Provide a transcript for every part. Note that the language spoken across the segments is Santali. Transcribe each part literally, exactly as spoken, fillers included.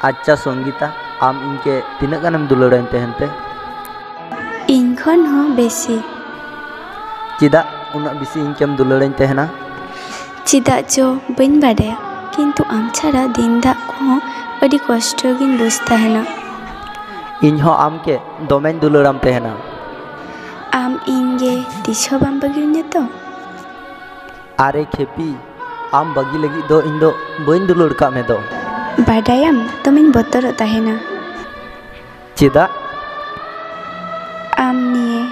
अच्छा संगीता, आम इनके तीना गानेम दुलाराइन तहनते? इन खन हो बेसी। चिदा उना बेसी इनकेम दुलाराइन तहना? चिदा जो बइन बाडाया, किंतु आम छाड़ा दिन दा को अडी कष्ट गिन बुझ तहना। इन हो आम के दोमेन दुलाराम तहना? आम इनगे तिसो बाम बगिउन्या तो? आरे खेपी, आम बगी लगी दो इन दो बइन दुलार का में दो। बाडायाम तमिन बतर तहना। चिदा? आम निये।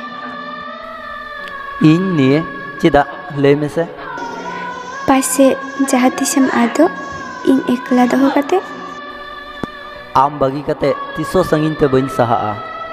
इन निये चिदा लय में से? पासे जहाँ तिसम आदो इन एकला दहो कते? आम बगी कते तिसो संगिन ते बइन सहा।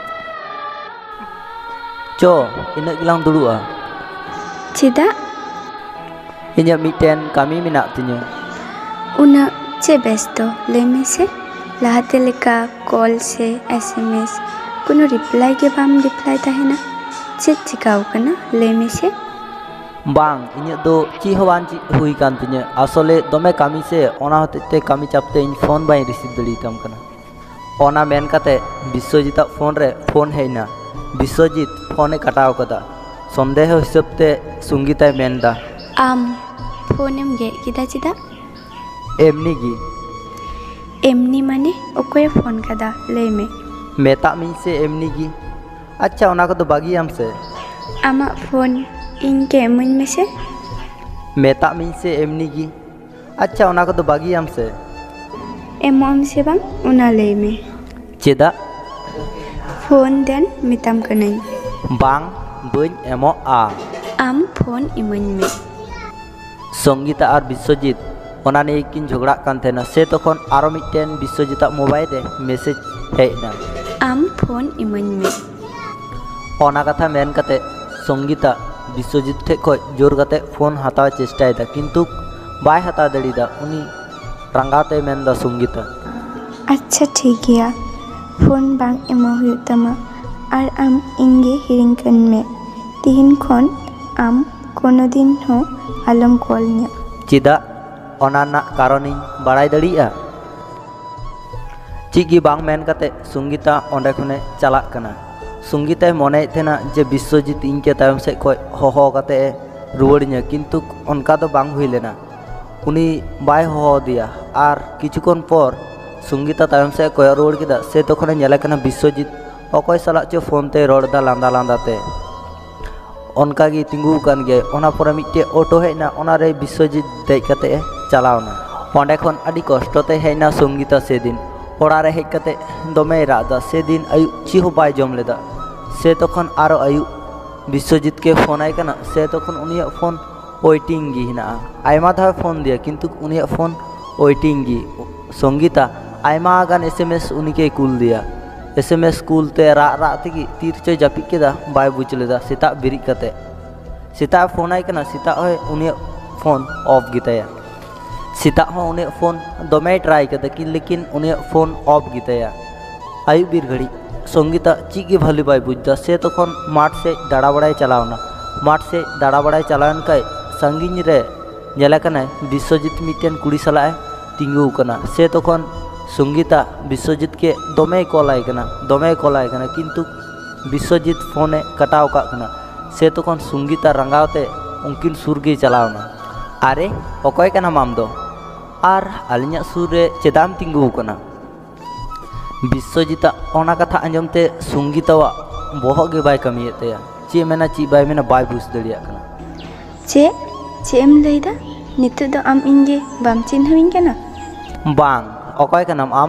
चो इना गिलांग दुड़ुआ। चिदा? इन्या मिटेन कामी मिनाक तिन्या। उना चे बेस्तो लय में से? लाहाते लेका कॉल से एसएमएस कुनो रिप्लाई के बाम रिप्लाई तहना? चे चिकाउ कना लय में से? बांग इन्या दो ची हवान ची हुई कान तिन्या। आसोले दोमे कामी से ओना होते ते कामी चापते इन फोन बाई रिसीव दड़ी तम कना। ओना मेन काते विश्वजीत फोन रे फोन हेना। विश्वजीत फोने कटाव कदा। संदेह हिसाब ते संगीता मेनदा। आम फोनेम गे किदा चिदा? एमनी गी। एमनी माने ओकोय फोन कदा लय में? मेता मिन से एमनी गी। अच्छा ओना को तो बागी हम से। आमा फोन इनके मुन में से? मेता मिन से एमनी गी। अच्छा ओना को तो बागी हम से। एमोम से बांग उना लय में? चिदा? फोन देन मिताम कनाई। बांग बइन एमो आ। आम फोन इमन में। संगीता और विश्वजीत ओना ने किन झगड़ा कान थेना। से तखन आरो मिटेन विश्वजीता मोबाइल रे मेसेज हेना। आम फोन इमन में। ओना कथा मेन कते संगीता विश्वजीत ठे खय जोर कते फोन हताव चेष्टायदा, किंतु बाय हताव दड़ीदा। उनी रंगाते मेनदा संगीता। अच्छा ठीक गया, फोन बांग एमो हुयु तमा और आम इंगे हिरिंग कन में। तिहिन खन आम कोनो दिन हो आलम कॉलन्या। चिदा ओना ना कारण इन बाड़ाय दड़ीया? चिगी बांग मेन कते संगीता ओंडे खने चलाक कना। संगीता मने थेना जे विश्वजीत इनके तायम से खय होहो कते रुवाड़िया, किंतु उनका तो बांग हुई लेना। उनी बाय होहो दिया और किछुकन पर संगीता तायम से कय रुवाड़ किदा। से तखने नेले कना विश्वजीत अकय साला चो फोन ते रड़दा लांदा लांदाते। उनका गी तिंगु कान गे। ओना पर मिटे ऑटो हेना, ओना रे विश्वजीत देज कते चलावना। ओंडे खन आडी कष्टते हेना संगीता से दिन। ओड़ा रे हेज कते दोमे रादा। से दिन आयु ची हो बाय जम लेदा। से तखन आरो आयु विश्वजीत के फोन आय कना। से तखन उनिया फोन वेटिंग गी हिना। आयमा धाव फोन दिया, किंतु उनिया फोन वेटिंग गी। संगीता आयमा गान एसएमएस उनिके कुल दिया। एसएमएस कुल ते रा रा तेगी तीर चो जापि केदा बाय बुझ लेदा। सेता बिरिज कते सेता फोन आय कना। सेता होय उनिया फोन ऑफ गिताया। सेता हो उनिया फोन दोमे ट्राई कते कि लेकिन उनिया फोन ऑफ गिताया। आयु बीर घड़ी संगीता चीगे भाली बाय बुझदा। से तखन माठ से दाड़ा बड़ाय चलावना। माठ से दाड़ा बड़ाय चलावन कय संगिन रे नेला कना विश्वजीत मिटेन कुड़ी सलाय तिंगु कना। से तखन संगीता विश्वजीत के दोमे कॉल आय कना, दोमे कॉल आय कना, किंतु विश्वजीत फोने कटाव का कना। से तखन संगीता रंगावते उनकिन सुर गे चलावना। आरे अकय कना माम दो और आलिया सुर रे चेदाम तिंगु कना? विश्वजीता ओना कथा आंजमते संगीतावा बहग गे बाय कमिये तया। चे मेना ची बाय मेना बाय बुझ दड़िया कना। चे चे एम लैदा? नितो दो आम इंगे बाम चिन्हविन कना? बांग अकय कनाम आम?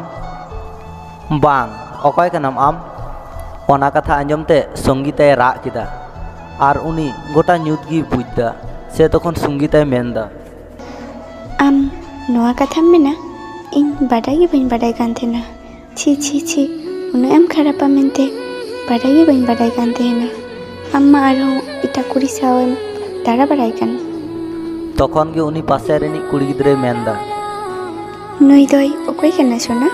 बांग अकय कनाम आम? ओना कथा आंजमते संगीताय राग किदा और उनी गोटा न्यूत गी बुझदा। से तखन संगीताय मेनदा। आम नोआ कथा मेना? इन बाडाय गे बइन बाडाय कान थेना। छी छी छी उना एम खरापा मेनते बाडाय गे बइन बाडाय कान थेना। अम्मा आरो इटा कुड़ी सावम दाड़ा बाडाय कान। तखन गे उनी पासे रेनी कुड़ी गिद्रे मेनदा। नुई दोई अकय कना सोना?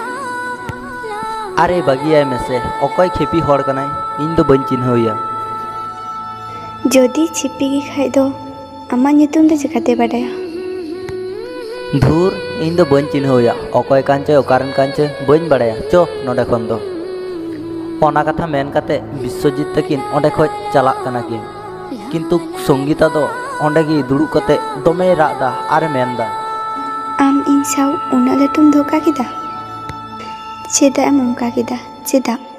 अरे बागियाय मेसे अकय खेपी हड़ कनाय इन दो बइन चिन्हया। जदि छिपी गे खाय दो आमा नितुम दो चिकाते बाडाया? धूर ᱤᱧ ᱫᱚ ᱵᱟᱹᱧ ᱪᱤᱱᱦᱟᱹᱣᱮᱭᱟ ᱚᱠᱚᱭ ᱠᱟᱱ ᱪᱚᱭ ᱚᱠᱟᱨᱮᱱ ᱠᱟᱱ ᱪᱚᱭ ᱵᱟᱹᱧ ᱵᱟᱲᱟᱭᱟ ᱪᱚ ᱱᱚᱰᱮ ᱠᱷᱚᱱ ᱫᱚ ᱚᱱᱟ ᱠᱟᱛᱷᱟ ᱢᱮᱱ ᱠᱟᱛᱮ ᱵᱤᱥᱥᱚᱡᱤᱛ ᱛᱟᱹᱠᱤᱱ ᱚᱸᱰᱮ ᱠᱷᱚᱡ ᱪᱟᱞᱟᱜ ᱠᱟᱱᱟ ᱠᱤᱱ ᱠᱤᱱᱛᱩ ᱥᱚᱝᱜᱤᱛᱟ ᱫᱚ ᱚᱸᱰᱮ ᱜᱮ ᱫᱩᱲᱩᱵ ᱠᱟᱛᱮ ᱫᱚᱢᱮᱭ ᱨᱟᱜ ᱫᱟ ᱟᱨᱮ ᱢᱮᱱᱫᱟ ᱟᱢ ᱤᱧ ᱥᱟᱶ ᱩᱱᱟᱹᱜ ᱞᱟᱹᱴᱩᱢ ᱫᱷᱳᱠᱟ ᱠᱮᱫᱟ? ᱪᱮᱫᱟᱜ ᱮᱢ ᱚᱱᱠᱟ ᱠᱮᱫᱟ? ᱪᱮᱫᱟᱜ?